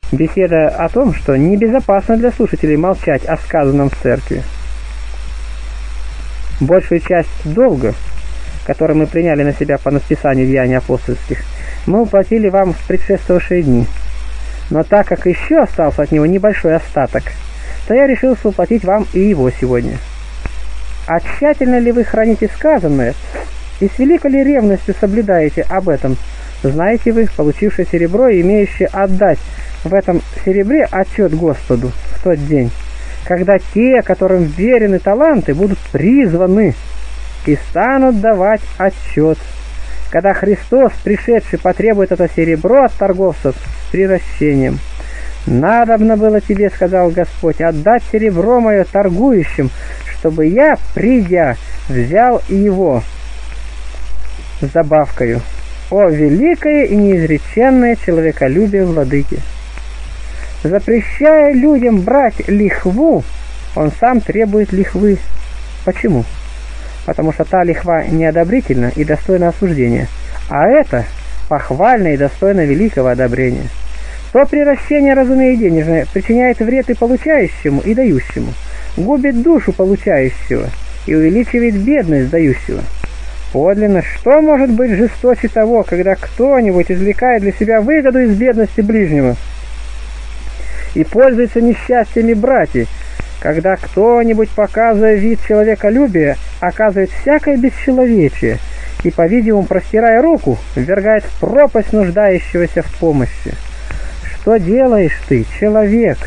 Беседа о том, что небезопасно для слушателей молчать о сказанном в церкви. Большую часть долга, который мы приняли на себя по написанию Деяний апостольских, мы уплатили вам в предшествовавшие дни. Но так как еще остался от него небольшой остаток, то я решился уплатить вам и его сегодня. А тщательно ли вы храните сказанное, и с великой ли ревностью соблюдаете об этом, знаете вы, получившее серебро и имеющие отдать в этом серебре отчет Господу в тот день, когда те, которым верены таланты, будут призваны и станут давать отчет, когда Христос, пришедший, потребует это серебро от торговцев с приращением. «Надобно было тебе, — сказал Господь, — отдать серебро мое торгующим, чтобы я, придя, взял его с забавкою. О, великое и неизреченное человеколюбие владыки! Запрещая людям брать лихву, он сам требует лихвы. Почему? Потому что та лихва неодобрительна и достойна осуждения, а это похвально и достойно великого одобрения. То приращение, разумеется, денежное, причиняет вред и получающему, и дающему, губит душу получающего и увеличивает бедность дающего. Подлинно, что может быть жесточе того, когда кто-нибудь извлекает для себя выгоду из бедности ближнего и пользуется несчастьями братьев, когда кто-нибудь, показывая вид человеколюбия, оказывает всякое бесчеловечие и, по-видимому, простирая руку, ввергает в пропасть нуждающегося в помощи. Что делаешь ты, человек?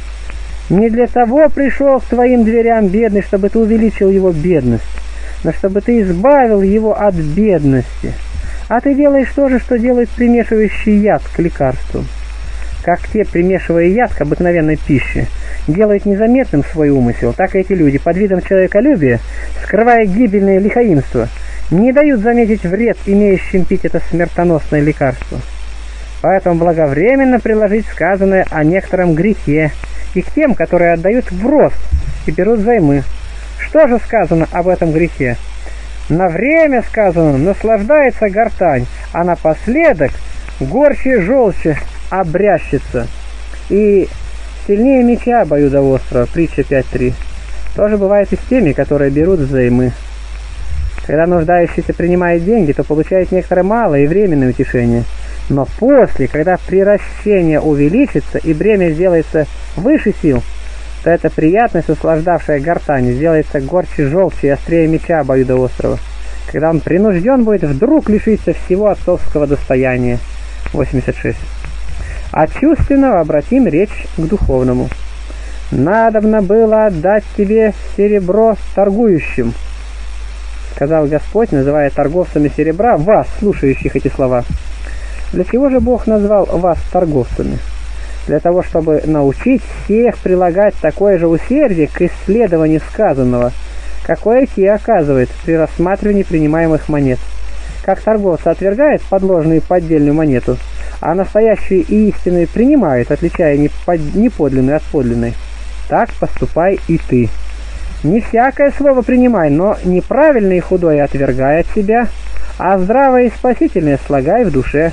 Не для того пришел к твоим дверям бедный, чтобы ты увеличил его бедность, но чтобы ты избавил его от бедности. А ты делаешь то же, что делает примешивающий яд к лекарству. Как те, примешивая яд к обыкновенной пище, делают незаметным свой умысел, так и эти люди, под видом человеколюбия, скрывая гибельное лихаимство, не дают заметить вред, имеющим пить это смертоносное лекарство. Поэтому благовременно приложить сказанное о некотором грехе и к тем, которые отдают в рост и берут займы. Что же сказано об этом грехе? На время, сказано, наслаждается гортань, а напоследок горче желче обрящется. И сильнее меча обоюдоострого, притча 5.3. Тоже бывает и с теми, которые берут взаймы. Когда нуждающийся принимает деньги, то получает некоторое малое и временное утешение. Но после, когда приращение увеличится и бремя сделается выше сил, то эта приятность, услаждавшая гортань, сделается горче желчи и острее меча обоюдоострого, когда он принужден будет вдруг лишиться всего отцовского достояния. 86. От чувственного обратим речь к духовному. «Надобно было отдать тебе серебро торгующим», — сказал Господь, называя торговцами серебра вас, слушающих эти слова. Для чего же Бог назвал вас торговцами? Для того, чтобы научить всех прилагать такое же усердие к исследованию сказанного, какое те оказывают при рассматривании принимаемых монет. Как торговцы отвергают подложную и поддельную монету, а настоящую и истинную принимают, отличая неподлинную от подлинной, так поступай и ты. Не всякое слово принимай, но неправильное и худое отвергай от себя, а здравое и спасительное слагай в душе.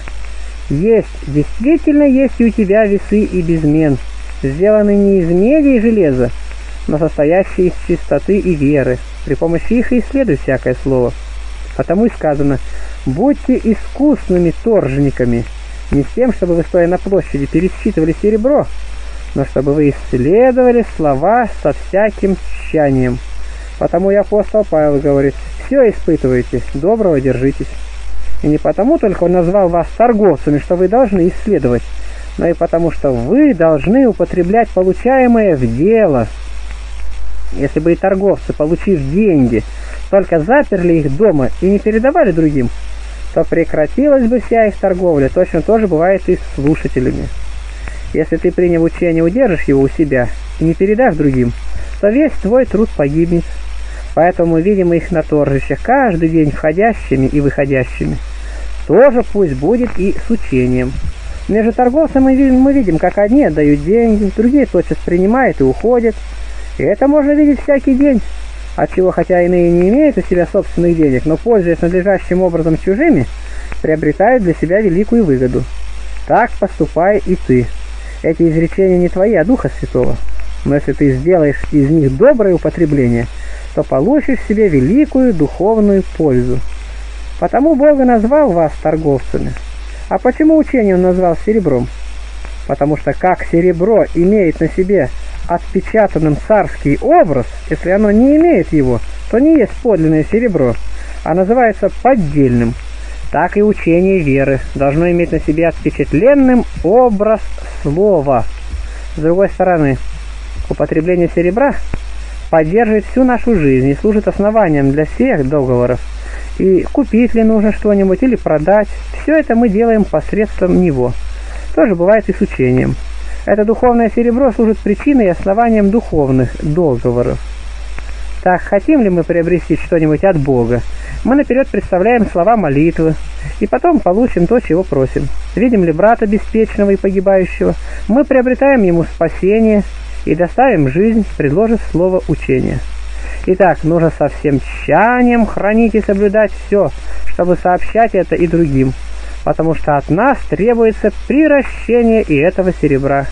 Действительно есть и у тебя весы и безмен, сделанные не из меди и железа, но состоящие из чистоты и веры. При помощи их и исследуй всякое слово. Потому и сказано: будьте искусными торжниками, не с тем, чтобы вы, стоя на площади, пересчитывали серебро, но чтобы вы исследовали слова со всяким тщанием. Потому и апостол Павел говорит: все испытывайте, доброго держитесь. И не потому только он назвал вас торговцами, что вы должны исследовать, но и потому, что вы должны употреблять получаемое в дело. Если бы и торговцы, получив деньги, только заперли их дома и не передавали другим, то прекратилась бы вся их торговля. Точно то же бывает и с слушателями. Если ты, приняв учение, удержишь его у себя и не передашь другим, то весь твой труд погибнет. Поэтому мы видим их на торжищах каждый день входящими и выходящими. Тоже пусть будет и с учением. Между торговцами мы видим, как одни отдают деньги, другие тотчас принимают и уходят. И это можно видеть всякий день, отчего, хотя иные не имеют у себя собственных денег, но, пользуясь надлежащим образом чужими, приобретают для себя великую выгоду. Так поступай и ты. Эти изречения не твои, а Духа Святого. Но если ты сделаешь из них доброе употребление, то получишь себе великую духовную пользу. Потому Бог и назвал вас торговцами. А почему учение Он назвал серебром? Потому что как серебро имеет на себе отпечатанным царский образ, если оно не имеет его, то не есть подлинное серебро, а называется поддельным. Так и учение веры должно иметь на себе отпечатленным образ слова. С другой стороны, употребление серебра поддерживает всю нашу жизнь и служит основанием для всех договоров. И купить ли нужно что-нибудь или продать, все это мы делаем посредством него. То же бывает и с учением. Это духовное серебро служит причиной и основанием духовных договоров. Так, хотим ли мы приобрести что-нибудь от Бога, мы наперед представляем слова молитвы, и потом получим то, чего просим. Видим ли брата беспечного и погибающего, мы приобретаем ему спасение и доставим жизнь, предложив слово учения. Итак, нужно со всем тщанием хранить и соблюдать все, чтобы сообщать это и другим, потому что от нас требуется приращение и этого серебра.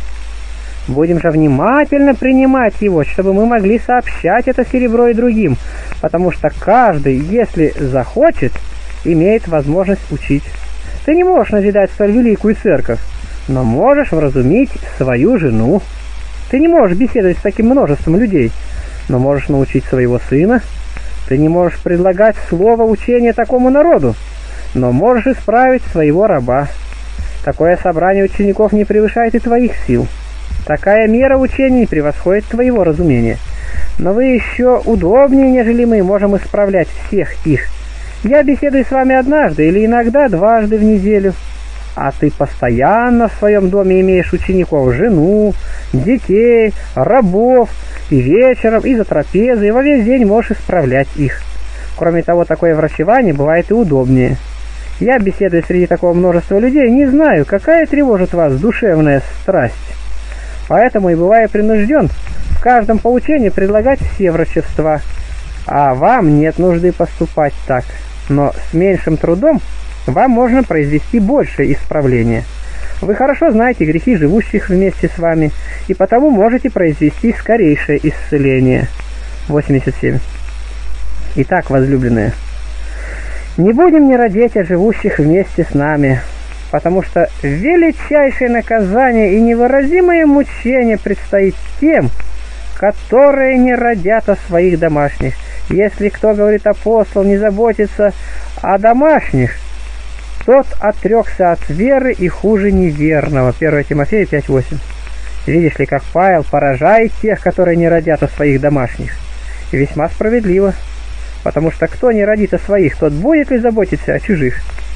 Будем же внимательно принимать его, чтобы мы могли сообщать это серебро и другим, потому что каждый, если захочет, имеет возможность учить. Ты не можешь назидать столь великую церковь, но можешь вразумить свою жену. Ты не можешь беседовать с таким множеством людей, но можешь научить своего сына. Ты не можешь предлагать слово учения такому народу, но можешь исправить своего раба. Такое собрание учеников не превышает и твоих сил. Такая мера учений превосходит твоего разумения. Но вы еще удобнее, нежели мы, можем исправлять всех их. Я беседую с вами однажды или иногда дважды в неделю, а ты постоянно в своем доме имеешь учеников, жену, детей, рабов, и вечером, и за трапезой, и во весь день можешь исправлять их. Кроме того, такое врачевание бывает и удобнее. Я, беседуя среди такого множества людей, не знаю, какая тревожит вас душевная страсть. Поэтому и бываю принужден в каждом поучении предлагать все врачевства. А вам нет нужды поступать так. Но с меньшим трудом вам можно произвести большее исправление. Вы хорошо знаете грехи живущих вместе с вами, и потому можете произвести скорейшее исцеление. 87. Итак, возлюбленные, не будем не родить о живущих вместе с нами, потому что величайшее наказание и невыразимое мучение предстоит тем, которые не родят о своих домашних. Если кто, говорит апостол, не заботится о домашних, тот отрекся от веры и хуже неверного. 1 Тимофея 5:8. Видишь ли, как Павел поражает тех, которые не родят о своих домашних. И весьма справедливо, потому что кто не родит о своих, тот будет ли заботиться о чужих?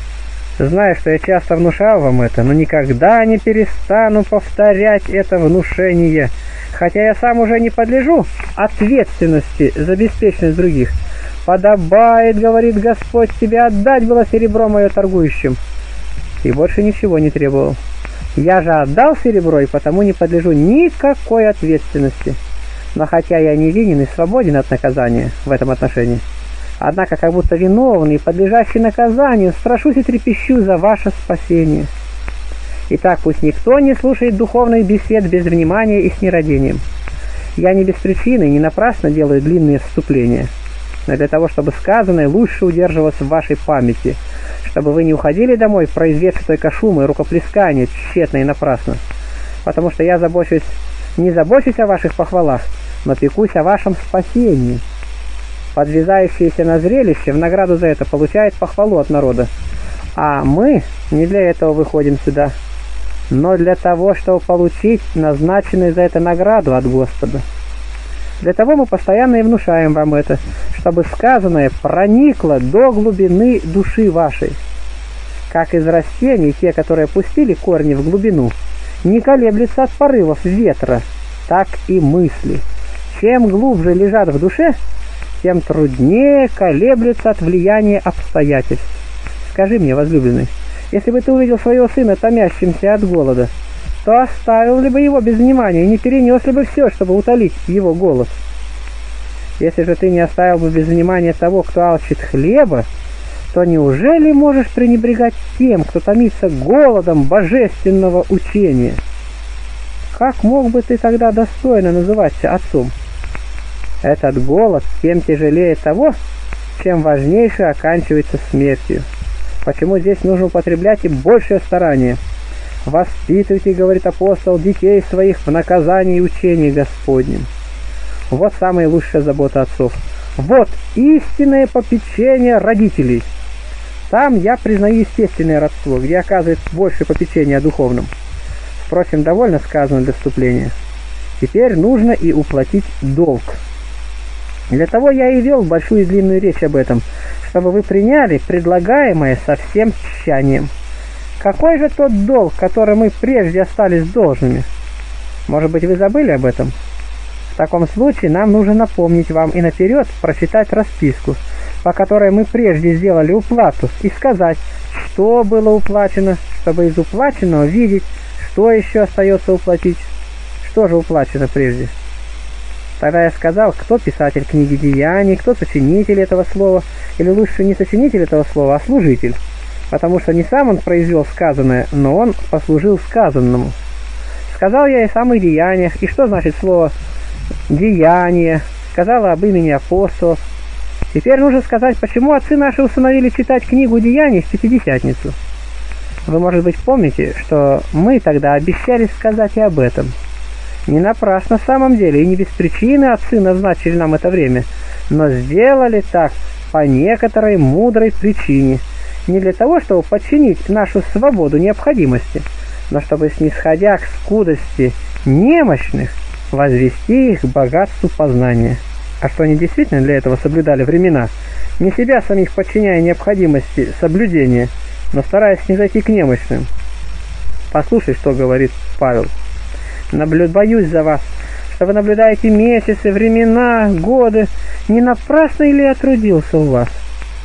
Знаю, что я часто внушал вам это, но никогда не перестану повторять это внушение, хотя я сам уже не подлежу ответственности за беспечность других. «Подобает, — говорит Господь, — тебе отдать было серебро мое торгующим». И больше ничего не требовал. Я же отдал серебро, и потому не подлежу никакой ответственности. Но хотя я невинен и свободен от наказания в этом отношении, однако как будто виновный и подлежащий наказанию, страшусь и трепещу за ваше спасение. Итак, пусть никто не слушает духовных бесед без внимания и с нерадением. Я не без причины и не напрасно делаю длинные вступления, но для того, чтобы сказанное лучше удерживалось в вашей памяти, чтобы вы не уходили домой, произведши только шум и рукоплескание тщетно и напрасно. Потому что я не забочусь о ваших похвалах, но пекусь о вашем спасении. Подвязающиеся на зрелище в награду за это получает похвалу от народа. А мы не для этого выходим сюда, но для того, чтобы получить назначенную за это награду от Господа. Для того мы постоянно и внушаем вам это, чтобы сказанное проникло до глубины души вашей. Как из растений, те, которые пустили корни в глубину, не колеблются от порывов ветра, так и мысли. Чем глубже лежат в душе, тем труднее колеблются от влияния обстоятельств. Скажи мне, возлюбленный, если бы ты увидел своего сына томящимся от голода, то оставил ли бы его без внимания и не перенес ли бы все, чтобы утолить его голод? Если же ты не оставил бы без внимания того, кто алчит хлеба, то неужели можешь пренебрегать тем, кто томится голодом божественного учения? как мог бы ты тогда достойно называться отцом? Этот голод тем тяжелее того, чем важнейшее оканчивается смертью. Почему здесь нужно употреблять и большее старание? «Воспитывайте, — говорит апостол, — детей своих в наказании и учении Господнем». Вот самая лучшая забота отцов. Вот истинное попечение родителей. Там я признаю естественное родство, где оказывает больше попечения о духовном. Впрочем, довольно сказано для вступления. Теперь нужно и уплатить долг. Для того я и вел большую и длинную речь об этом, чтобы вы приняли предлагаемое со всем тщанием. Какой же тот долг, который мы прежде остались должными? Может быть, вы забыли об этом? В таком случае нам нужно напомнить вам и наперед прочитать расписку, по которой мы прежде сделали уплату, и сказать, что было уплачено, чтобы из уплаченного видеть, что еще остается уплатить. Что же уплачено прежде? Тогда я сказал, кто писатель книги Деяний, кто сочинитель этого слова, или лучше не сочинитель этого слова, а служитель, потому что не сам он произвел сказанное, но он послужил сказанному. Сказал я и о самых деяниях, и что значит слово «деяние», сказал об имени апостолов. Теперь нужно сказать, почему отцы наши установили читать книгу Деяний в Пятидесятницу. Вы, может быть, помните, что мы тогда обещали сказать и об этом. Не напрасно в самом деле, и не без причины отцы назначили нам это время, но сделали так по некоторой мудрой причине, не для того, чтобы подчинить нашу свободу необходимости, но чтобы, снисходя к скудости немощных, возвести их к богатству познания. А что они действительно для этого соблюдали времена, не себя самих подчиняя необходимости соблюдения, но стараясь не зайти к немощным. Послушай, что говорит Павел. «Боюсь за вас, что вы наблюдаете месяцы, времена, годы. Не напрасно ли я трудился у вас?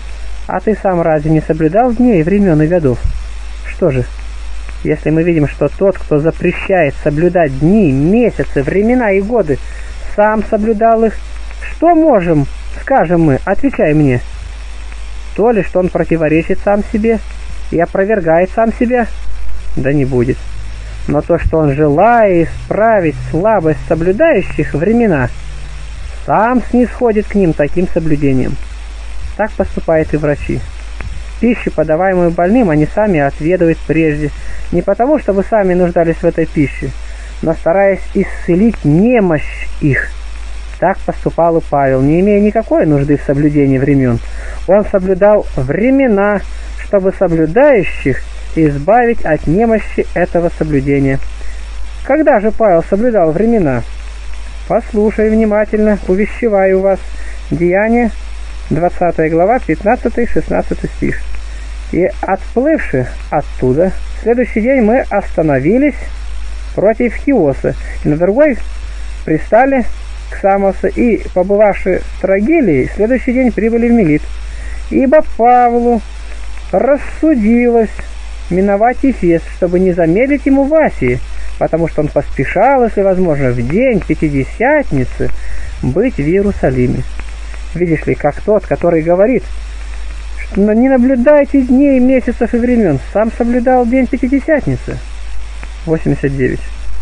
А ты сам разве не соблюдал дней, времен и годов? Что же, если мы видим, что тот, кто запрещает соблюдать дни, месяцы, времена и годы, сам соблюдал их, что можем, скажем мы, отвечай мне? То ли, что он противоречит сам себе и опровергает сам себя? Да не будет. Но то, что он, желая исправить слабость соблюдающих времена, сам снисходит к ним таким соблюдением. Так поступают и врачи. Пищу, подаваемую больным, они сами отведывают прежде, не потому, что вы сами нуждались в этой пище, но стараясь исцелить немощь их. Так поступал и Павел, не имея никакой нужды в соблюдении времен. Он соблюдал времена, чтобы соблюдающих избавить от немощи этого соблюдения. Когда же Павел соблюдал времена? Послушай внимательно, увещеваю вас. Деяния, 20 глава, 15-16 стих. «И отплывши оттуда, в следующий день мы остановились против Хиоса, и на другой пристали к Самосу, и, побывавши в Трогилии, в следующий день прибыли в Милит. Ибо Павлу рассудилось миновать Ефес, чтобы не замедлить ему в Асии, потому что он поспешал, если возможно, в день Пятидесятницы быть в Иерусалиме». Видишь ли, как тот, который говорит, что не наблюдайте дней, месяцев и времен, сам соблюдал день Пятидесятницы. 89.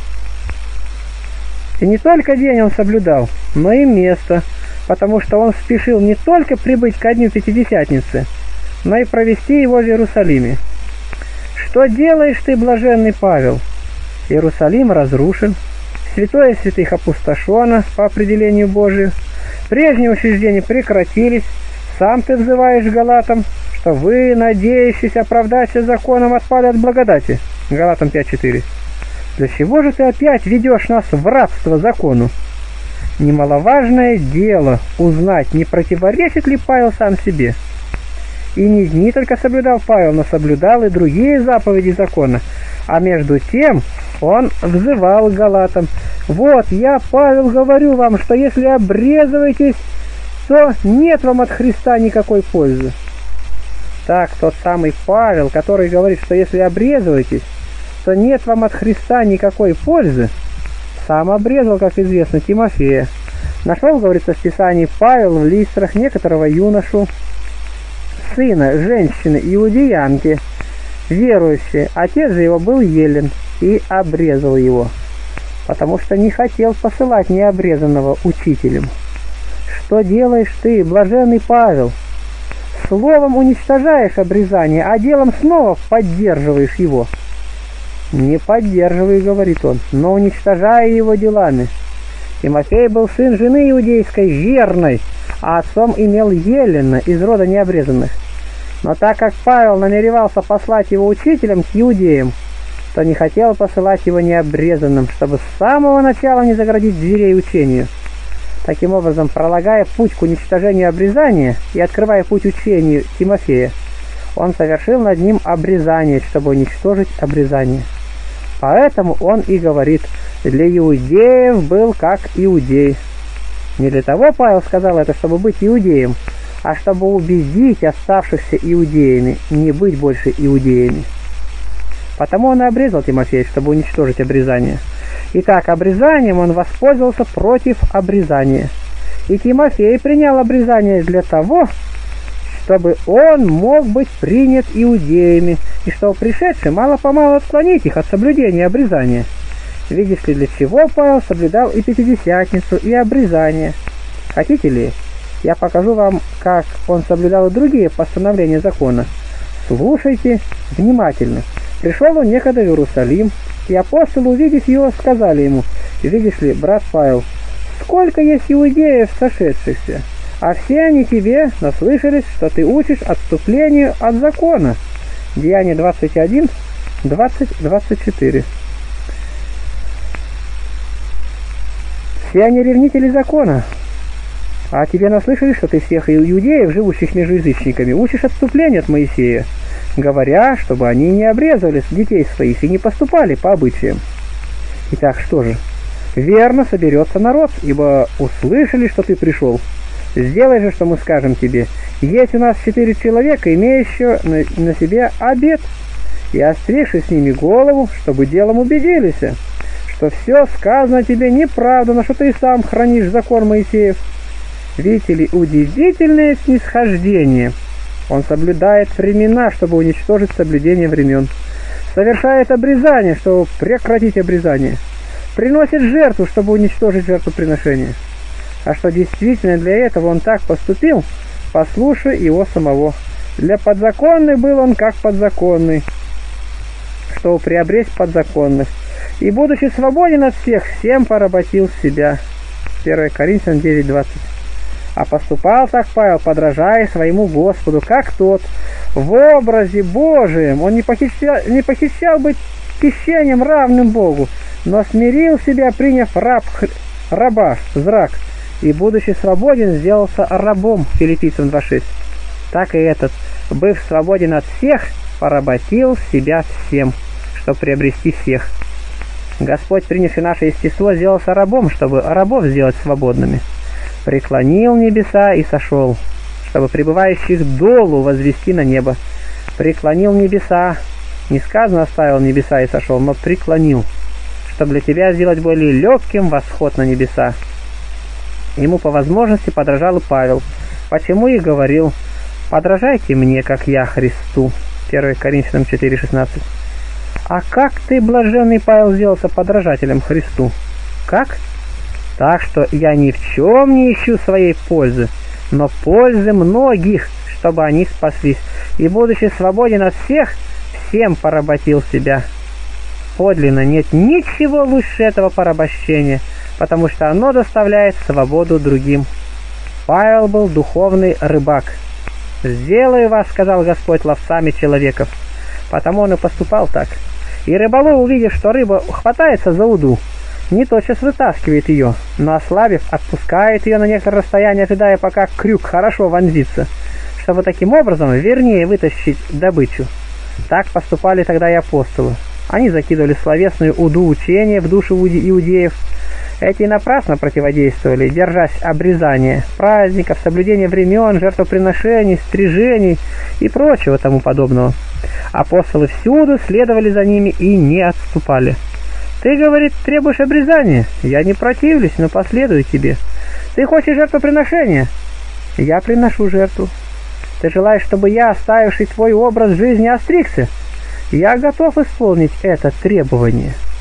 И не только день он соблюдал, но и место, потому что он спешил не только прибыть ко дню Пятидесятницы, но и провести его в Иерусалиме. Что делаешь ты, блаженный Павел? Иерусалим разрушен, святое святых опустошено по определению Божию, прежние учреждения прекратились, сам ты взываешь Галатам, что вы, надеющись оправдаться законом, отпали от благодати. Галатам 5:4. Для чего же ты опять ведешь нас в рабство закону? Немаловажное дело узнать, не противоречит ли Павел сам себе. И не дни только соблюдал Павел, но соблюдал и другие заповеди закона. А между тем он взывал к Галатам: «Вот я, Павел, говорю вам, что если обрезываетесь, то нет вам от Христа никакой пользы». Так, тот самый Павел, который говорит, что если обрезываетесь, то нет вам от Христа никакой пользы, сам обрезал, как известно, Тимофея. Нашел, говорится в Писании, Павел в Листрах некоторого юношу, сына женщины иудеянки, верующий, отец же его был елен, и обрезал его. потому что не хотел посылать необрезанного учителем. Что делаешь ты, блаженный Павел? Словом уничтожаешь обрезание, а делом снова поддерживаешь его. Не поддерживай, говорит он, но уничтожая его делами. Тимофей был сын жены иудейской, верной, а отцом имел Елена из рода необрезанных. Но так как Павел намеревался послать его учителем к иудеям, то не хотел посылать его необрезанным, чтобы с самого начала не заградить дверей учению. Таким образом, пролагая путь к уничтожению обрезания и открывая путь учению Тимофея, он совершил над ним обрезание, чтобы уничтожить обрезание. Поэтому он и говорит: для иудеев был как иудей. Не для того Павел сказал это, чтобы быть иудеем, а чтобы убедить оставшихся иудеями не быть больше иудеями. Потому он и обрезал Тимофея, чтобы уничтожить обрезание. Итак, обрезанием он воспользовался против обрезания. И Тимофей принял обрезание для того, чтобы он мог быть принят иудеями, и чтобы пришедший мало-помалу отклонить их от соблюдения обрезания. Видишь ли, для чего Павел соблюдал и Пятидесятницу, и обрезание? Хотите ли, я покажу вам, как он соблюдал и другие постановления закона. Слушайте внимательно. Пришел он некогда в Иерусалим, и апостолы, увидев его, сказали ему: «Видишь ли, брат Павел, сколько есть иудеев сошедшихся, а все они тебе наслышались, что ты учишь отступлению от закона». Деяние 21, 20-24. Все они ревнители закона, а тебе наслышали, что ты всех иудеев, живущих между язычниками, учишь отступлению от Моисея, говоря, чтобы они не обрезали детей своих и не поступали по обычаям. Итак, что же? Верно соберется народ, ибо услышали, что ты пришел. Сделай же, что мы скажем тебе. Есть у нас 4 человека, имеющие на себе обет, и остригши с ними голову, чтобы делом убедились, что все сказано тебе неправда, но что ты и сам хранишь закон Моисеев. Видите ли, удивительное снисхождение. Он соблюдает времена, чтобы уничтожить соблюдение времен. Совершает обрезание, чтобы прекратить обрезание. Приносит жертву, чтобы уничтожить жертвоприношение. А что действительно для этого он так поступил, послушай его самого. Для подзаконных был он как подзаконный, чтобы приобрести подзаконность. И, будучи свободен от всех, всем поработил себя. 1 Коринфянам 9:20. А поступал так Павел, подражая своему Господу, как тот, в образе Божием. Он не похищал быть хищением равным Богу, но смирил себя, приняв раба, зрак, и, будучи свободен, сделался рабом. Филиппийцам 2:6. Так и этот, быв свободен от всех, поработил себя всем, чтобы приобрести всех. Господь, принявший наше естество, сделался рабом, чтобы рабов сделать свободными. Преклонил небеса и сошел, чтобы пребывающих долу возвести на небо. Преклонил небеса, не сказано оставил небеса и сошел, но преклонил, чтобы для тебя сделать более легким восход на небеса. Ему по возможности подражал и Павел, почему и говорил: «Подражайте мне, как я Христу». 1 Коринфянам 4:16. А как ты, блаженный Павел, сделался подражателем Христу? Как? Так что я ни в чем не ищу своей пользы, но пользы многих, чтобы они спаслись, и, будучи свободен от всех, всем поработил себя. Подлинно нет ничего лучше этого порабощения, потому что оно доставляет свободу другим. Павел был духовный рыбак. «Сделаю вас, — сказал Господь, — ловцами человеков». Потому он и поступал так. И рыболов, увидев, что рыба хватается за уду, не тотчас вытаскивает ее, но, ослабив, отпускает ее на некоторое расстояние, ожидая, пока крюк хорошо вонзится, чтобы таким образом вернее вытащить добычу. Так поступали тогда и апостолы. Они закидывали словесную уду учения в душу иудеев. Эти напрасно противодействовали, держась обрезания, праздников, соблюдения времен, жертвоприношений, стрижений и прочего тому подобного. Апостолы всюду следовали за ними и не отступали. «Ты, — говорит, — требуешь обрезания? Я не противлюсь, но последую тебе. Ты хочешь жертвоприношения? Я приношу жертву. Ты желаешь, чтобы я, оставивший твой образ жизни, остригся? Я готов исполнить это требование.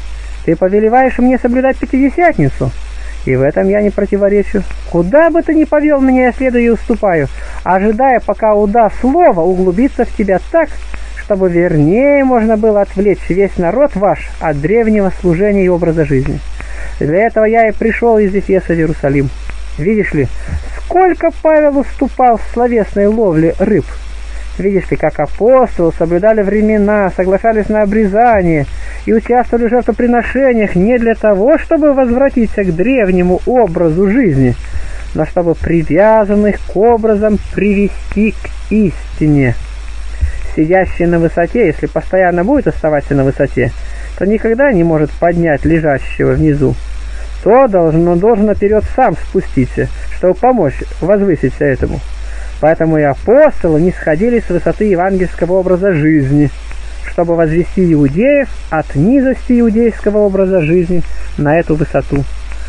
Ты повелеваешь мне соблюдать Пятидесятницу, и в этом я не противоречу. Куда бы ты ни повел меня, я следую и уступаю, ожидая, пока удаст слово углубиться в тебя так, чтобы вернее можно было отвлечь весь народ ваш от древнего служения и образа жизни. Для этого я и пришел из Ефеса в Иерусалим. Видишь ли, сколько Павел уступал в словесной ловле рыб. Видишь ли, как апостолы соблюдали времена, соглашались на обрезание и участвовали в жертвоприношениях не для того, чтобы возвратиться к древнему образу жизни, но чтобы привязанных к образам привести к истине. Сидящий на высоте, если постоянно будет оставаться на высоте, то никогда не может поднять лежащего внизу. То должен наперед сам спуститься, чтобы помочь возвыситься этому. Поэтому и апостолы не сходили с высоты евангельского образа жизни, чтобы возвести иудеев от низости иудейского образа жизни на эту высоту.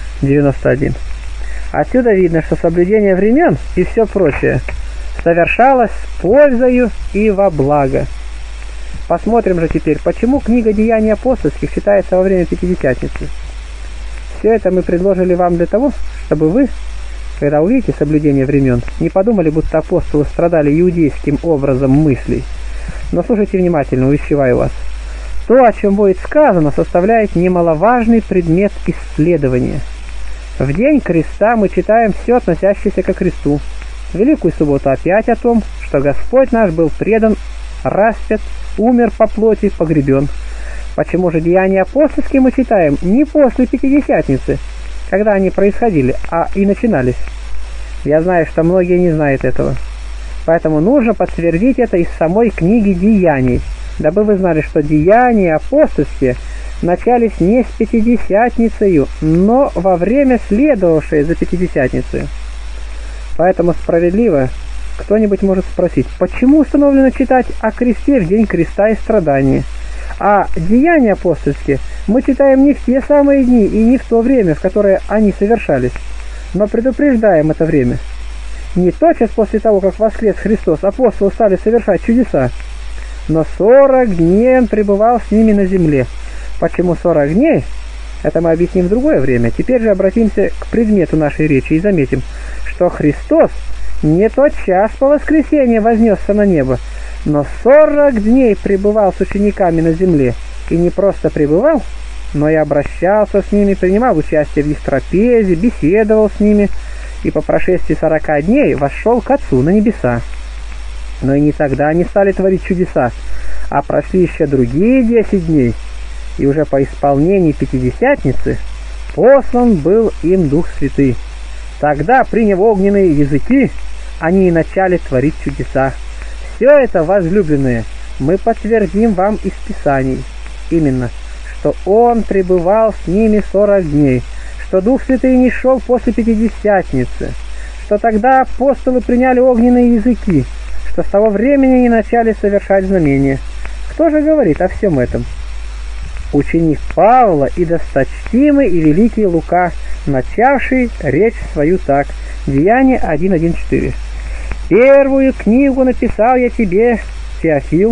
91. Отсюда видно, что соблюдение времен и все прочее совершалось с пользою и во благо. Посмотрим же теперь, почему книга Деяний апостольских читается во время Пятидесятницы. Все это мы предложили вам для того, чтобы вы, когда увидите соблюдение времен, не подумали, будто апостолы страдали иудейским образом мыслей. Но слушайте внимательно, увещеваю вас. То, о чем будет сказано, составляет немаловажный предмет исследования. В день креста мы читаем все, относящееся ко кресту. В Великую субботу опять о том, что Господь наш был предан, распят, умер по плоти, погребен. Почему же Деяния апостольские мы читаем не после Пятидесятницы, когда они происходили, а и начинались? Я знаю, что многие не знают этого. Поэтому нужно подтвердить это из самой книги Деяний, дабы вы знали, что Деяния апостольские начались не с Пятидесятницею, но во время следовавшей за Пятидесятницей. Поэтому справедливо кто-нибудь может спросить, почему установлено читать о кресте в день креста и страдания? А Деяния апостольские мы читаем не в те самые дни и не в то время, в которое они совершались, но предупреждаем это время. Не тотчас после того, как воскрес Христос, апостолы стали совершать чудеса, но 40 дней он пребывал с ними на земле. Почему 40 дней? Это мы объясним в другое время. Теперь же обратимся к предмету нашей речи и заметим, что Христос не тот час по воскресенье вознесся на небо, но 40 дней пребывал с учениками на земле, и не просто пребывал, но и обращался с ними, принимал участие в их трапезе, беседовал с ними, и по прошествии 40 дней вошел к Отцу на небеса. Но и не тогда они стали творить чудеса, а прошли еще другие 10 дней, и уже по исполнении Пятидесятницы послан был им Дух Святый. Тогда, приняв огненные языки, они и начали творить чудеса. Все это, возлюбленные, мы подтвердим вам из Писаний. Именно, что Он пребывал с ними 40 дней, что Дух Святый не шел после Пятидесятницы, что тогда апостолы приняли огненные языки, что с того времени они начали совершать знамения. Кто же говорит о всем этом? Ученик Павла и досточтимый и великий Лука, начавший речь свою так. Деяния 1:1-4. Первую книгу написал я тебе, Теофил,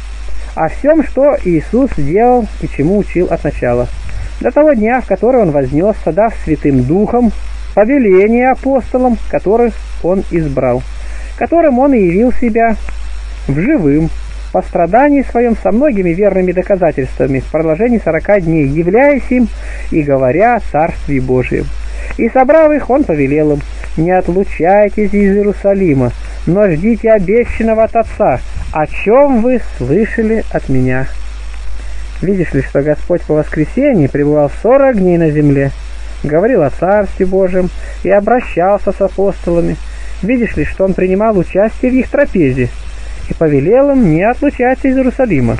о всем, что Иисус делал и чему учил от начала, до того дня, в который Он вознесся, дав Святым Духом повеление апостолам, которых Он избрал, которым Он и явил себя в живым, по страдании своем со многими верными доказательствами в продолжении 40 дней, являясь им и говоря о Царстве Божьем. И собрав их, Он повелел им: не отлучайтесь из Иерусалима, но ждите обещанного от Отца, о чем вы слышали от меня. Видишь ли, что Господь по воскресенье пребывал 40 дней на земле, говорил о Царстве Божьем и обращался с апостолами. Видишь ли, что Он принимал участие в их трапезе и повелел им не отлучаться из Иерусалима.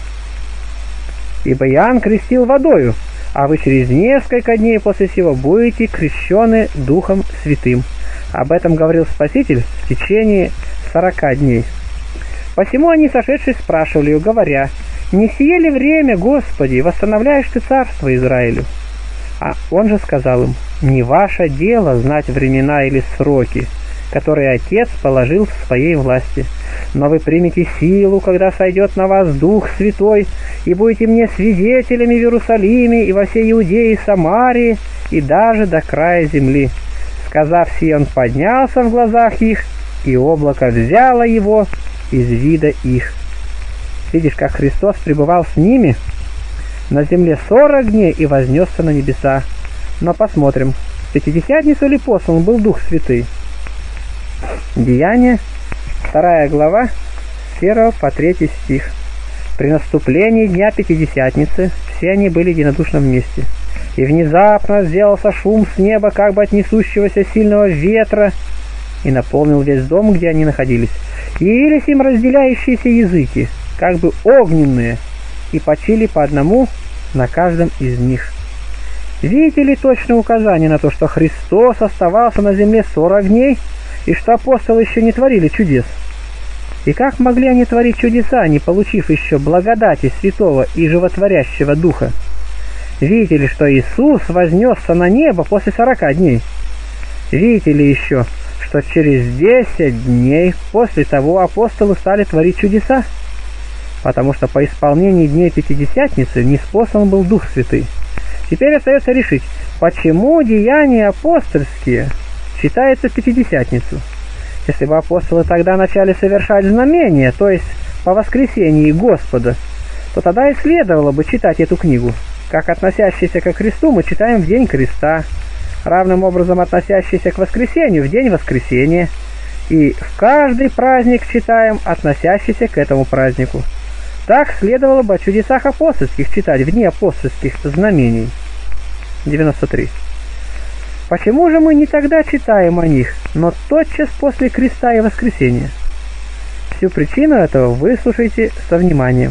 Ибо Иоанн крестил водою, а вы через несколько дней после сего будете крещены Духом Святым. Об этом говорил Спаситель в течение 40 дней. Посему они, сошедшие, спрашивали его, говоря: «Не сие ли время, Господи, восстановляешь Ты царство Израилю?» А Он же сказал им: «Не ваше дело знать времена или сроки, которые Отец положил в своей власти, Но вы примете силу, когда сойдет на вас Дух Святой, и будете мне свидетелями в Иерусалиме и во всей Иудее и Самарии, и даже до края земли». Сказав сие, он поднялся в глазах их, и облако взяло его из вида их. Видишь, как Христос пребывал с ними на земле 40 дней и вознесся на небеса. Но посмотрим, в Пятидесятницу ли послан был Дух Святый? Деяния, 2 глава, с 1 по 3 стих. При наступлении дня Пятидесятницы все они были единодушно вместе. И внезапно сделался шум с неба, как бы от несущегося сильного ветра, и наполнил весь дом, где они находились. И явились им разделяющиеся языки, как бы огненные, и почили по одному на каждом из них. Видите ли точное указание на то, что Христос оставался на земле 40 дней, и что апостолы еще не творили чудес? И как могли они творить чудеса, не получив еще благодати Святого и Животворящего Духа? Видите ли, что Иисус вознесся на небо после 40 дней? Видите ли еще, что через 10 дней после того апостолы стали творить чудеса? Потому что по исполнении дней Пятидесятницы ниспослан был Дух Святый. Теперь остается решить, почему деяния апостольские считаются в Пятидесятницу. Если бы апостолы тогда начали совершать знамения, то есть по воскресении Господа, то тогда и следовало бы читать эту книгу. Как относящиеся ко кресту мы читаем в день креста, равным образом относящиеся к воскресению в день воскресения, и в каждый праздник читаем относящийся к этому празднику. Так следовало бы о чудесах апостольских читать в дни апостольских знамений. 93. Почему же мы не тогда читаем о них, но тотчас после креста и воскресения? Всю причину этого выслушайте со вниманием.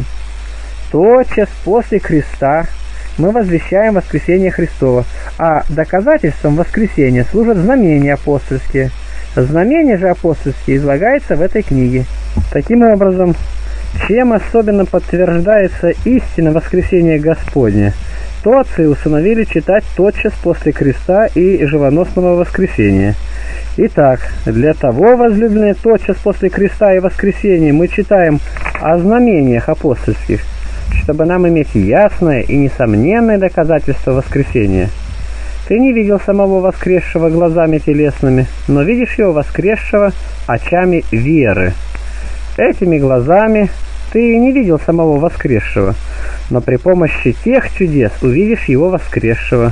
Тотчас после креста мы возвещаем воскресение Христово, а доказательством воскресения служат знамения апостольские. Знамения же апостольские излагаются в этой книге. Таким образом, чем особенно подтверждается истина воскресения Господня, то отцы установили читать тотчас после креста и живоносного воскресения. Итак, для того, возлюбленные, тотчас после креста и воскресения мы читаем о знамениях апостольских, чтобы нам иметь ясное и несомненное доказательство воскресения. Ты не видел самого воскресшего глазами телесными, но видишь его воскресшего очами веры. Этими глазами ты не видел самого воскресшего, но при помощи тех чудес увидишь его воскресшего.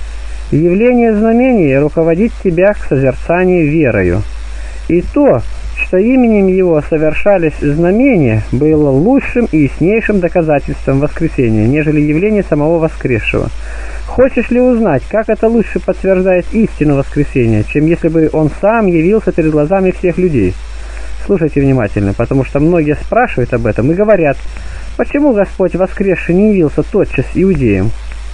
Явление знамения руководит тебя к созерцанию верою. И то, что именем его совершались знамения, было лучшим и яснейшим доказательством воскресения, нежели явление самого воскресшего. Хочешь ли узнать, как это лучше подтверждает истину воскресения, чем если бы он сам явился перед глазами всех людей? Слушайте внимательно, потому что многие спрашивают об этом и говорят, почему Господь воскресший не явился тотчас иудеям?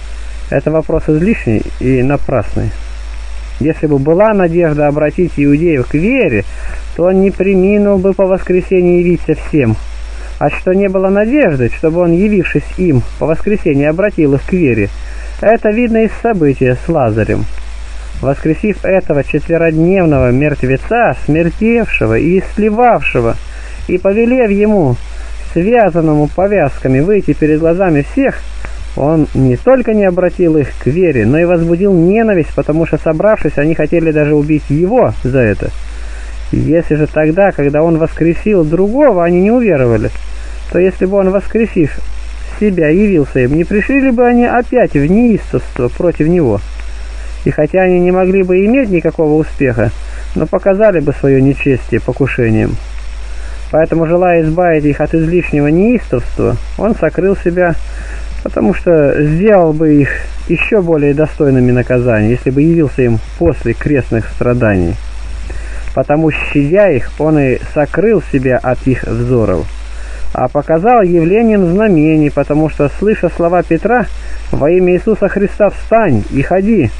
Это вопрос излишний и напрасный. Если бы была надежда обратить иудеев к вере, то он не преминул бы по воскресении явиться всем. А что не было надежды, чтобы он, явившись им по воскресении, обратил их к вере, это видно из события с Лазарем. Воскресив этого четверодневного мертвеца, смертевшего и сливавшего, и повелев ему, связанному повязками, выйти перед глазами всех, он не только не обратил их к вере, но и возбудил ненависть, потому что, собравшись, они хотели даже убить его за это. Если же тогда, когда он воскресил другого, они не уверовали, то если бы он, воскресив себя, явился им, не пришли ли бы они опять в неистовство против него? И хотя они не могли бы иметь никакого успеха, но показали бы свое нечестие покушением. Поэтому, желая избавить их от излишнего неистовства, он сокрыл себя, потому что сделал бы их еще более достойными наказания, если бы явился им после крестных страданий. Потому, щадя их, он и сокрыл себя от их взоров, а показал явлением знамений, потому что, слыша слова Петра, «Во имя Иисуса Христа встань и ходи»,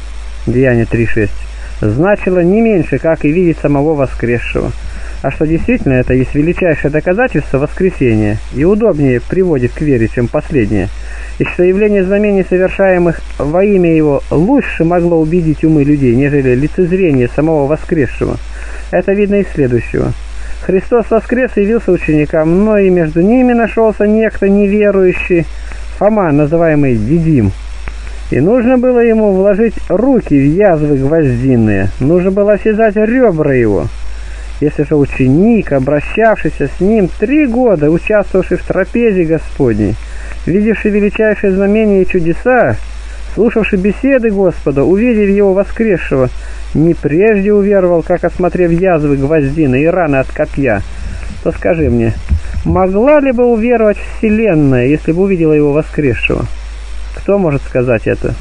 Деяния 3:6, значило не меньше, как и видеть самого воскресшего. А что действительно это есть величайшее доказательство воскресения, и удобнее приводит к вере, чем последнее, и что явление знамений, совершаемых во имя его, лучше могло убедить умы людей, нежели лицезрение самого воскресшего. Это видно из следующего. Христос воскрес и явился ученикам, но и между ними нашелся некто неверующий, Фома, называемый Дидим. И нужно было ему вложить руки в язвы гвоздиные, нужно было осязать ребра его. Если же ученик, обращавшийся с ним 3 года, участвовавший в трапезе Господней, видевший величайшие знамения и чудеса, слушавший беседы Господа, увидев его воскресшего, не прежде уверовал, как осмотрев язвы гвоздины и раны от копья, то скажи мне, могла ли бы уверовать Вселенная, если бы увидела его воскресшего? Кто может сказать это?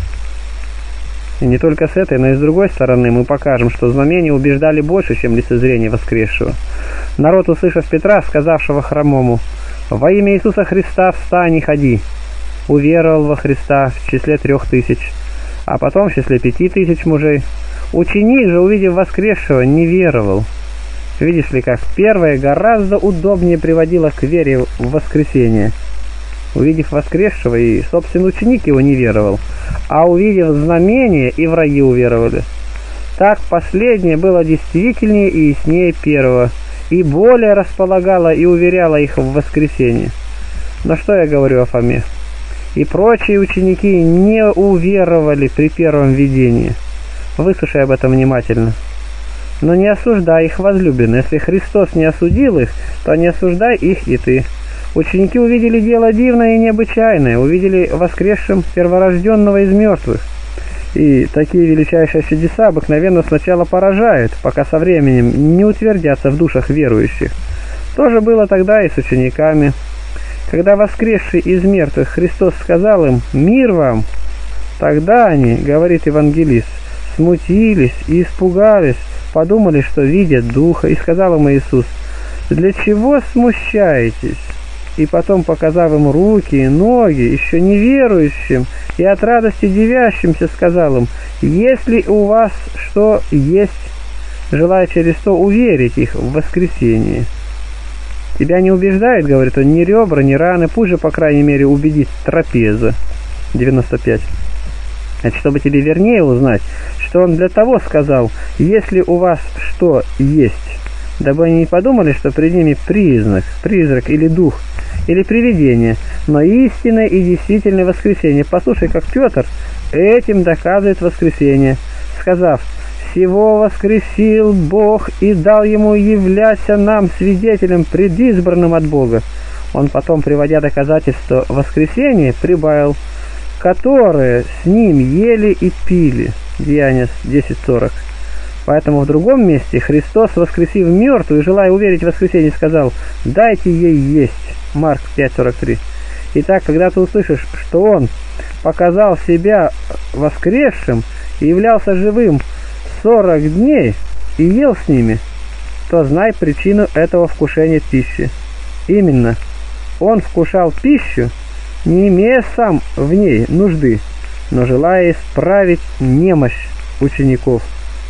И не только с этой, но и с другой стороны мы покажем, что знамения убеждали больше, чем лицезрение воскресшего. Народ, услышав Петра, сказавшего хромому: «Во имя Иисуса Христа встань и ходи», уверовал во Христа в числе 3000, а потом в числе 5000 мужей. Ученик же, увидев воскресшего, не веровал. Видишь ли, как первое гораздо удобнее приводило к вере в воскресение. Увидев воскресшего, и, собственно, ученик его не веровал, а увидев знамение, и враги уверовали. Так последнее было действительнее и яснее первого, и более располагало и уверяло их в воскресении. Но что я говорю о Фоме? И прочие ученики не уверовали при первом видении. Выслушай об этом внимательно. Но не осуждай их, возлюбленные. Если Христос не осудил их, то не осуждай их и ты. Ученики увидели дело дивное и необычайное, увидели воскресшим перворожденного из мертвых. И такие величайшие чудеса обыкновенно сначала поражают, пока со временем не утвердятся в душах верующих. То же было тогда и с учениками. Когда воскресший из мертвых Христос сказал им «Мир вам!», тогда они, говорит евангелист, смутились и испугались, подумали, что видят Духа, и сказал им Иисус: «Для чего смущаетесь?» И потом, показав им руки и ноги, еще неверующим и от радости дивящимся, сказал им: «Если у вас что есть, желая через то уверить их в воскресение». Тебя не убеждает, говорит он, ни ребра, ни раны, пусть же, по крайней мере, убедит трапеза. 95. Это чтобы тебе вернее узнать, что он для того сказал: «Если у вас что есть», дабы они не подумали, что пред ними призрак или дух, или привидение, но истинное и действительное воскресение. Послушай, как Петр этим доказывает воскресение, сказав: «Сего воскресил Бог и дал ему являться нам свидетелем предизбранным от Бога». Он потом, приводя доказательства воскресения, прибавил: «которые с ним ели и пили». Деяния 10:40. Поэтому в другом месте Христос, воскресив мертвую, желая уверить в воскресение, сказал: «Дайте ей есть». Марк 5:43. Итак, когда ты услышишь, что Он показал себя воскресшим и являлся живым 40 дней и ел с ними, то знай причину этого вкушения пищи. Именно, Он вкушал пищу, не имея сам в ней нужды, но желая исправить немощь учеников.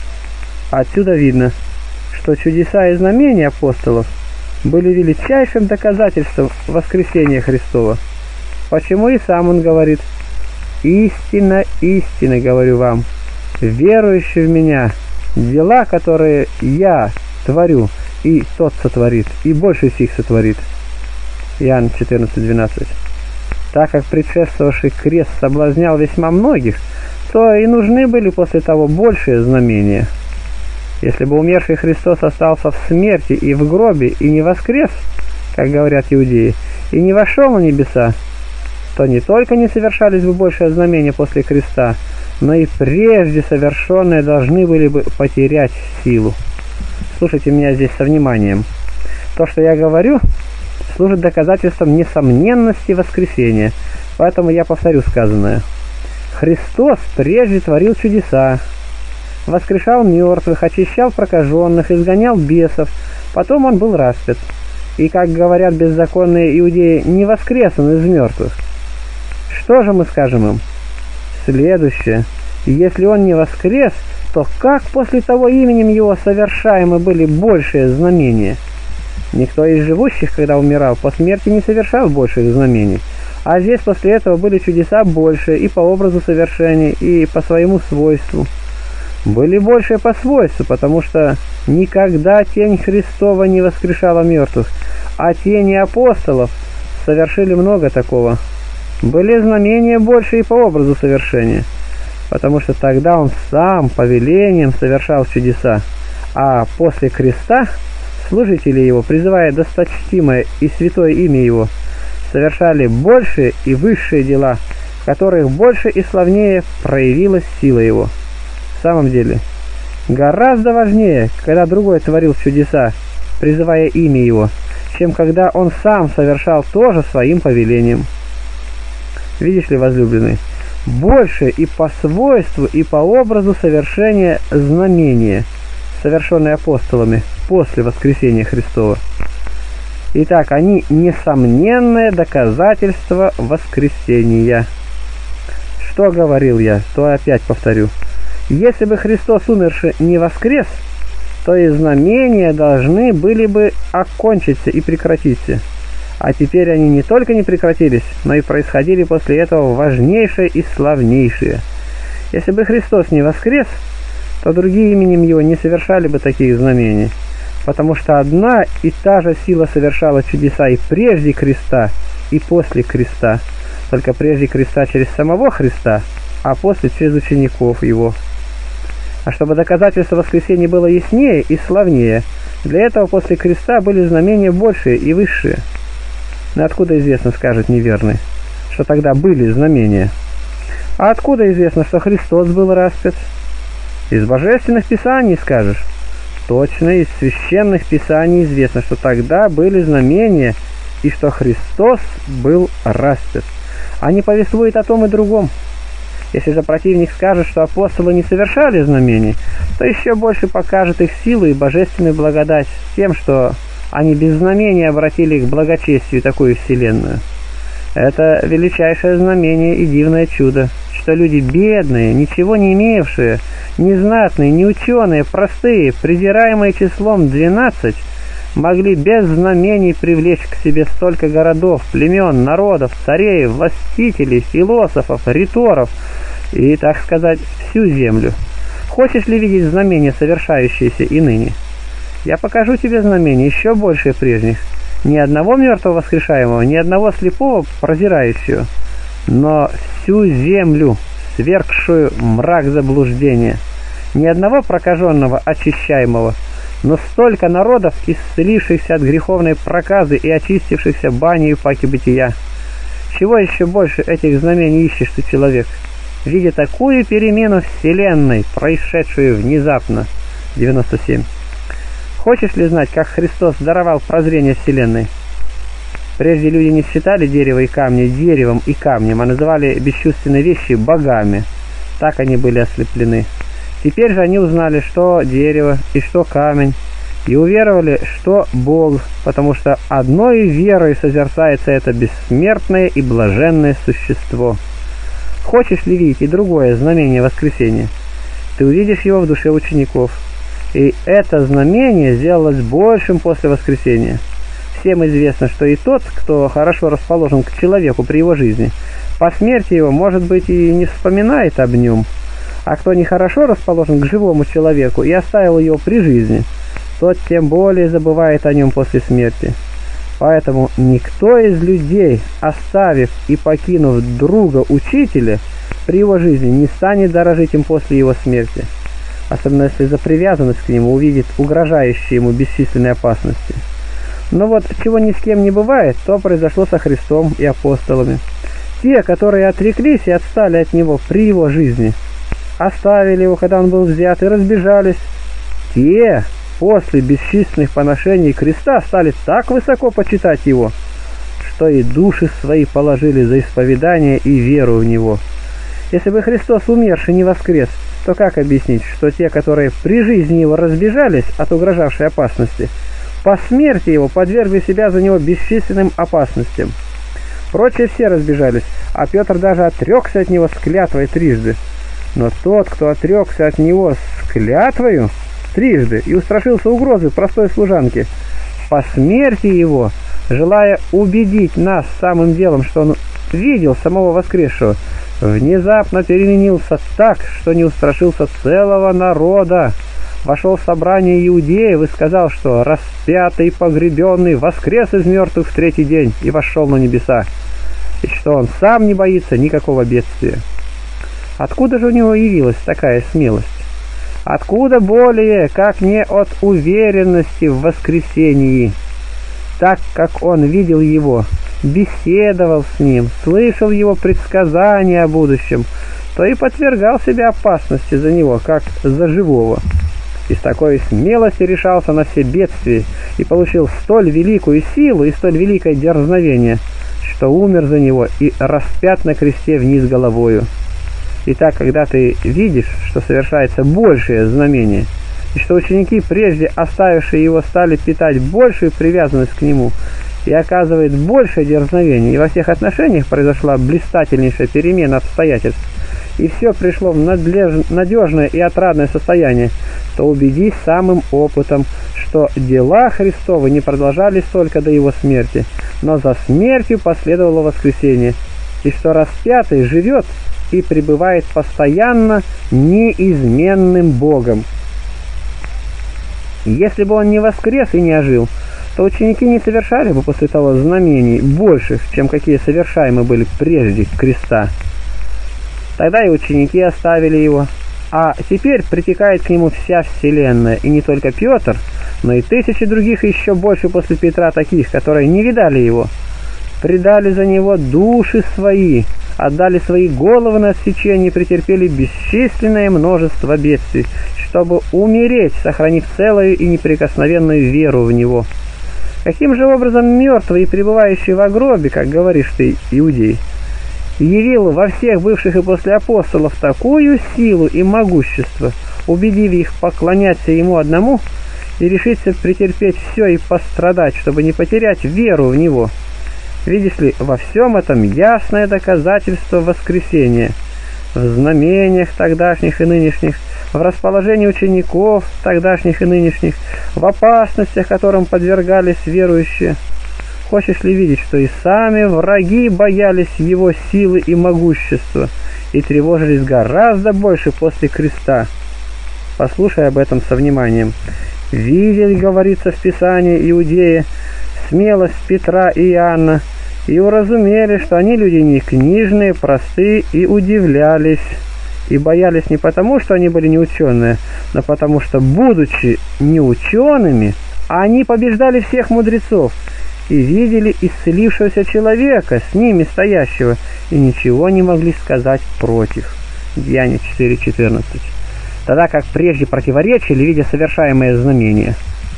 Отсюда видно, что чудеса и знамения апостолов были величайшим доказательством воскресения Христова. Почему и сам он говорит: «Истинно, истинно говорю вам, верующий в Меня, дела, которые Я творю, и тот сотворит, и больше сих сотворит». Иоанн 14:12. Так как предшествовавший крест соблазнял весьма многих, то и нужны были после того большие знамения. Если бы умерший Христос остался в смерти и в гробе, и не воскрес, как говорят иудеи, и не вошел на небеса, то не только не совершались бы большие знамения после креста, но и прежде совершенные должны были бы потерять силу. Слушайте меня здесь со вниманием. То, что я говорю, служит доказательством несомненности воскресения, поэтому я повторю сказанное. Христос прежде творил чудеса, воскрешал мертвых, очищал прокаженных, изгонял бесов, потом он был распят. И, как говорят беззаконные иудеи, не воскрес он из мертвых. Что же мы скажем им? Следующее. Если он не воскрес, то как после того именем его совершаемы были большие знамения? Никто из живущих, когда умирал, по смерти не совершал больших знамений. А здесь после этого были чудеса больше и по образу совершения, и по своему свойству. были больше по свойству, потому что никогда тень Христова не воскрешала мертвых, а тени апостолов совершили много такого. Были знамения больше и по образу совершения, потому что тогда он сам повелением совершал чудеса, а после креста служители его, призывая досточтимое и святое имя его, совершали большие и высшие дела, в которых больше и славнее проявилась сила его. В самом деле, гораздо важнее, когда другой творил чудеса, призывая имя его, чем когда он сам совершал то же своим повелением. Видишь ли, возлюбленный, больше и по свойству, и по образу совершения знамения, совершенные апостолами после воскресения Христова. Итак, они несомненное доказательство воскресения. Что говорил я, то опять повторю. Если бы Христос умерший не воскрес, то и знамения должны были бы окончиться и прекратиться. А теперь они не только не прекратились, но и происходили после этого важнейшие и славнейшие. Если бы Христос не воскрес, то другие именем Его не совершали бы таких знамений, потому что одна и та же сила совершала чудеса и прежде креста, и после креста, только прежде креста через самого Христа, а после через учеников Его. А чтобы доказательство воскресения было яснее и славнее, для этого после креста были знамения большие и высшие. Но откуда известно, скажет неверный, что тогда были знамения? А откуда известно, что Христос был распят? Из божественных писаний, скажешь. Точно, из священных писаний известно, что тогда были знамения, и что Христос был распят. Они повествуют о том и другом. Если же противник скажет, что апостолы не совершали знамений, то еще больше покажет их силу и божественную благодать тем, что они без знамения обратили к благочестию такую вселенную. Это величайшее знамение и дивное чудо, что люди бедные, ничего не имевшие, незнатные, неученые, простые, презираемые числом 12, могли без знамений привлечь к себе столько городов, племен, народов, царей, властителей, философов, риторов и, так сказать, всю землю. Хочешь ли видеть знамения, совершающиеся и ныне? Я покажу тебе знамения еще больше прежних. Ни одного мертвого воскрешаемого, ни одного слепого прозирающего, но всю землю, свергшую мрак заблуждения. Ни одного прокаженного, очищаемого, но столько народов, исцелившихся от греховной проказы и очистившихся баней паки бытия. Чего еще больше этих знамений ищешь ты, человек, видя такую перемену вселенной, происшедшую внезапно? 97. Хочешь ли знать, как Христос даровал прозрение вселенной? Прежде люди не считали дерево и камни деревом и камнем, а называли бесчувственные вещи богами. Так они были ослеплены. Теперь же они узнали, что дерево и что камень, и уверовали, что Бог, потому что одной верой созерцается это бессмертное и блаженное существо. Хочешь ли видеть и другое знамение воскресения? Ты увидишь его в душе учеников. И это знамение сделалось большим после воскресения. Всем известно, что и тот, кто хорошо расположен к человеку при его жизни, по смерти его, может быть, и не вспоминает об нем. А кто нехорошо расположен к живому человеку и оставил его при жизни, тот тем более забывает о нем после смерти. Поэтому никто из людей, оставив и покинув друга-учителя при его жизни, не станет дорожить им после его смерти, особенно если за привязанность к нему увидит угрожающие ему бесчисленные опасности. Но вот чего ни с кем не бывает, то произошло со Христом и апостолами. Те, которые отреклись и отстали от Него при Его жизни, оставили Его, когда Он был взят, и разбежались, те после бесчисленных поношений креста стали так высоко почитать Его, что и души свои положили за исповедание и веру в Него. Если бы Христос умерший не воскрес, то как объяснить, что те, которые при жизни Его разбежались от угрожавшей опасности, по смерти Его подвергли себя за Него бесчисленным опасностям? Прочие все разбежались, а Петр даже отрекся от Него с клятвой трижды. Но тот, кто отрекся от Него с клятвою трижды и устрашился угрозы простой служанки, по смерти Его, желая убедить нас самым делом, что Он видел самого воскресшего, внезапно переменился так, что не устрашился целого народа. Вошел в собрание иудеев и сказал, что распятый и погребенный воскрес из мертвых в третий день и вошел на небеса, и что он сам не боится никакого бедствия. Откуда же у него явилась такая смелость? Откуда более, как не от уверенности в воскресении? Так как он видел его, беседовал с ним, слышал его предсказания о будущем, то и подвергал себя опасности за него, как за живого. И с такой смелостью решался на все бедствия и получил столь великую силу и столь великое дерзновение, что умер за него и распят на кресте вниз головою. Итак, когда ты видишь, что совершается большее знамение, и что ученики, прежде оставившие его, стали питать большую привязанность к нему и оказывает большее дерзновение, и во всех отношениях произошла блистательнейшая перемена обстоятельств, и все пришло в надежное и отрадное состояние, то убедись самым опытом, что дела Христовы не продолжались только до его смерти, но за смертью последовало воскресение, и что распятый живет и пребывает постоянно неизменным Богом. Если бы он не воскрес и не ожил, то ученики не совершали бы после того знамений больших, чем какие совершаемы были прежде креста. Тогда и ученики оставили его, а теперь притекает к нему вся вселенная, и не только Петр, но и тысячи других еще больше после Петра таких, которые не видали его, предали за него души свои, отдали свои головы на отсечение и претерпели бесчисленное множество бедствий, чтобы умереть, сохранив целую и неприкосновенную веру в него. Каким же образом мертвый и пребывающий в гробе, как говоришь ты, иудей, явил во всех бывших и после апостолов такую силу и могущество, убедив их поклоняться ему одному и решиться претерпеть все и пострадать, чтобы не потерять веру в него? Видишь ли, во всем этом ясное доказательство воскресения, в знамениях тогдашних и нынешних, в расположении учеников тогдашних и нынешних, в опасностях, которым подвергались верующие. Хочешь ли видеть, что и сами враги боялись его силы и могущества и тревожились гораздо больше после креста? Послушай об этом со вниманием. «Видели, — говорится в Писании, — иудеи смелость Петра и Иоанна, и уразумели, что они люди не книжные, простые, и удивлялись, и боялись не потому, что они были неученые, но потому что, будучи неучеными, они побеждали всех мудрецов, и видели исцелившегося человека, с ними стоящего, и ничего не могли сказать против». Деяния 4:14. Тогда как прежде противоречили, видя совершаемое знамение.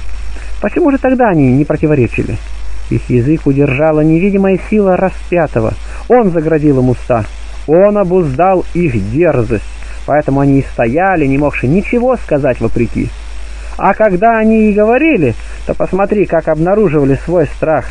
Почему же тогда они не противоречили? Их язык удержала невидимая сила распятого. Он заградил им уста. Он обуздал их дерзость. Поэтому они и стояли, не могши ничего сказать вопреки. А когда они и говорили, то посмотри, как обнаруживали свой страх.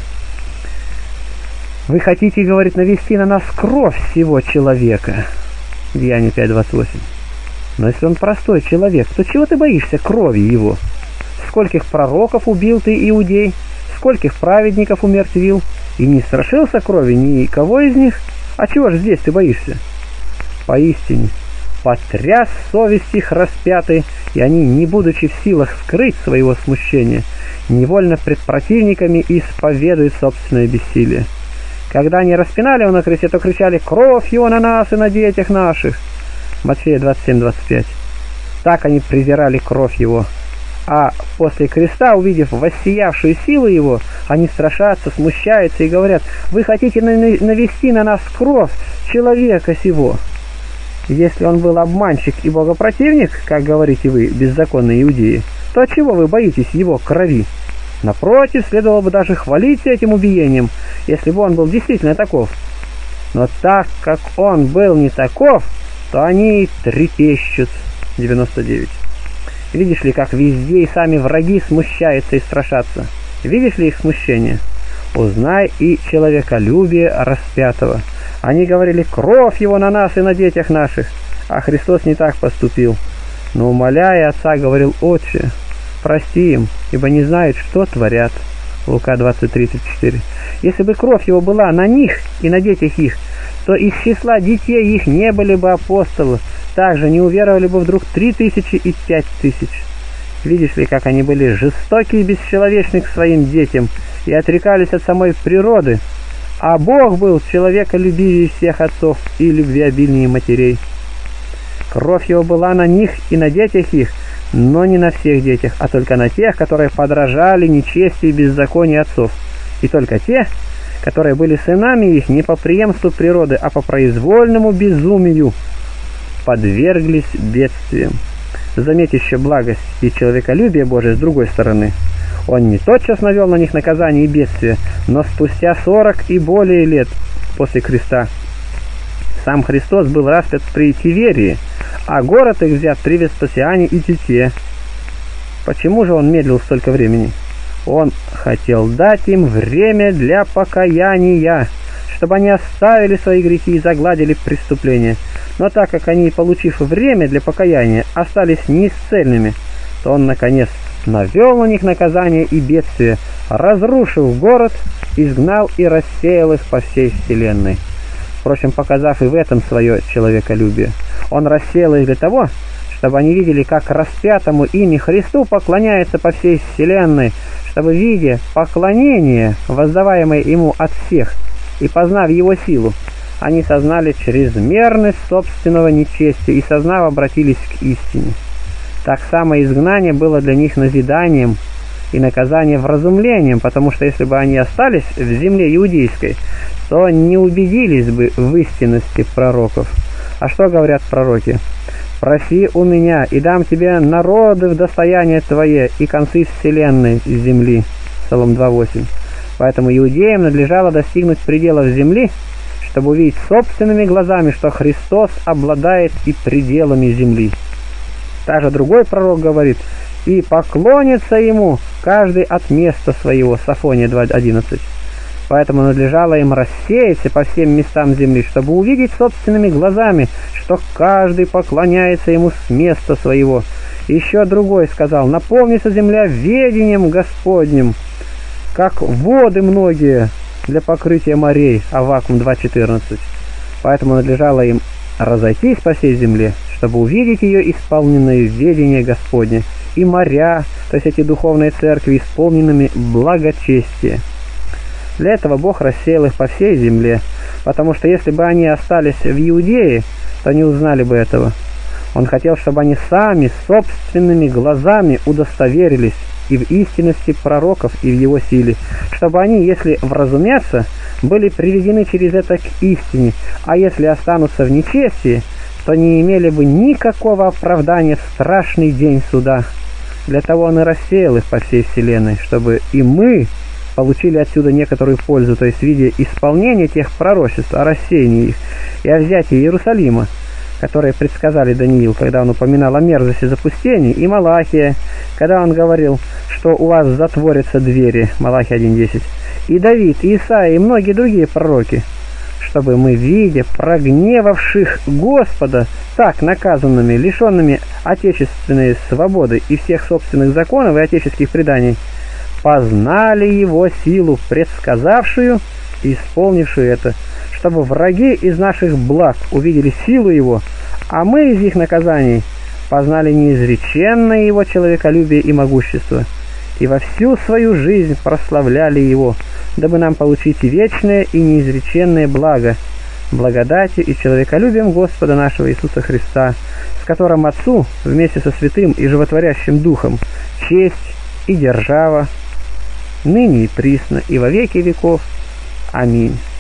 «Вы хотите, — говорит, — навести на нас кровь всего человека». Деяния 5:28. Но если он простой человек, то чего ты боишься крови его? Скольких пророков убил ты, иудей? Скольких праведников умертвил? И не страшился крови никого из них? А чего же здесь ты боишься? Поистине, потряс совесть их распятый, и они, не будучи в силах скрыть своего смущения, невольно пред противниками исповедуют собственное бессилие. Когда они распинали его на кресте, то кричали: «Кровь его на нас и на детях наших!» Матфея 27:25. Так они презирали кровь его. А после креста, увидев воссиявшую силу его, они страшатся, смущаются и говорят: «Вы хотите навести на нас кровь человека сего». Если он был обманщик и богопротивник, как говорите вы, беззаконные иудеи, то отчего вы боитесь его крови? Напротив, следовало бы даже хвалиться этим убиением, если бы он был действительно таков. Но так как он был не таков, то они трепещут. 99. Видишь ли, как везде и сами враги смущаются и страшатся? Видишь ли их смущение? Узнай и человеколюбие распятого. Они говорили: «Кровь его на нас и на детях наших», а Христос не так поступил. Но, умоляя Отца, говорил: «Отче, прости им, ибо не знают, что творят». Лука 20:34. Если бы кровь его была на них и на детях их, то из числа детей их не были бы апостолы, также не уверовали бы вдруг 3000 и 5000. Видишь ли, как они были жестоки и бесчеловечны к своим детям и отрекались от самой природы, а Бог был человеколюбивее всех отцов и любвеобильнее матерей. Кровь его была на них и на детях их, но не на всех детях, а только на тех, которые подражали нечестию и беззаконию отцов, и только те, которые были сынами их не по преемству природы, а по произвольному безумию, подверглись бедствиям. Заметь еще благость и человеколюбие Божие с другой стороны. Он не тотчас навел на них наказание и бедствие, но спустя 40 и более лет после креста. Сам Христос был распят при Тиверии, а город их взят при Веспасиане и Тите. Почему же он медлил столько времени? Он хотел дать им время для покаяния, чтобы они оставили свои грехи и загладили преступления. Но так как они, получив время для покаяния, остались неисцельными, то он, наконец, навел на них наказание и бедствие, разрушил город, изгнал и рассеял их по всей вселенной. Впрочем, показав и в этом свое человеколюбие, он рассеял их для того, чтобы они видели, как распятому ими Христу поклоняется по всей вселенной, чтобы, видя поклонение, воздаваемое ему от всех, и познав его силу, они сознали чрезмерность собственного нечестия и, сознав, обратились к истине. Так само изгнание было для них назиданием и наказание вразумлением, потому что если бы они остались в земле иудейской, то не убедились бы в истинности пророков. А что говорят пророки? «Проси у меня, и дам тебе народы в достояние твое и концы вселенной из земли». Псалом 2:8. Поэтому иудеям надлежало достигнуть пределов земли, чтобы увидеть собственными глазами, что Христос обладает и пределами земли. Также другой пророк говорит: «И поклонится ему каждый от места своего». Софония 2:11. Поэтому надлежало им рассеяться по всем местам земли, чтобы увидеть собственными глазами, что каждый поклоняется ему с места своего. Еще другой сказал: «Наполнится земля ведением Господним, как воды многие для покрытия морей». Аввакум 2:14. Поэтому надлежало им разойтись по всей земле, чтобы увидеть ее исполненное ведение Господне, и моря, то есть эти духовные церкви, исполненными благочестия. Для этого Бог рассеял их по всей земле, потому что если бы они остались в Иудее, то не узнали бы этого. Он хотел, чтобы они сами собственными глазами удостоверились и в истинности пророков, и в его силе, чтобы они, если вразумятся, были приведены через это к истине, а если останутся в нечестии, то не имели бы никакого оправдания в страшный день суда. Для того он и рассеял их по всей вселенной, чтобы и мы получили отсюда некоторую пользу, то есть в виде исполнения тех пророчеств о рассеянии их и о взятии Иерусалима, которые предсказали Даниил, когда он упоминал о мерзости запустения, и Малахия, когда он говорил, что у вас затворятся двери, Малахия 1:10, и Давид, и Исаия, и многие другие пророки, чтобы мы, видя прогневавших Господа, так наказанными, лишенными отечественной свободы и всех собственных законов и отеческих преданий, познали его силу, предсказавшую и исполнившую это, чтобы враги из наших благ увидели силу его, а мы из их наказаний познали неизреченное его человеколюбие и могущество, и во всю свою жизнь прославляли его, дабы нам получить вечное и неизреченное благо, благодатью и человеколюбием Господа нашего Иисуса Христа, с которым Отцу вместе со Святым и Животворящим Духом честь и держава, ныне и присно, и во веки веков. Аминь.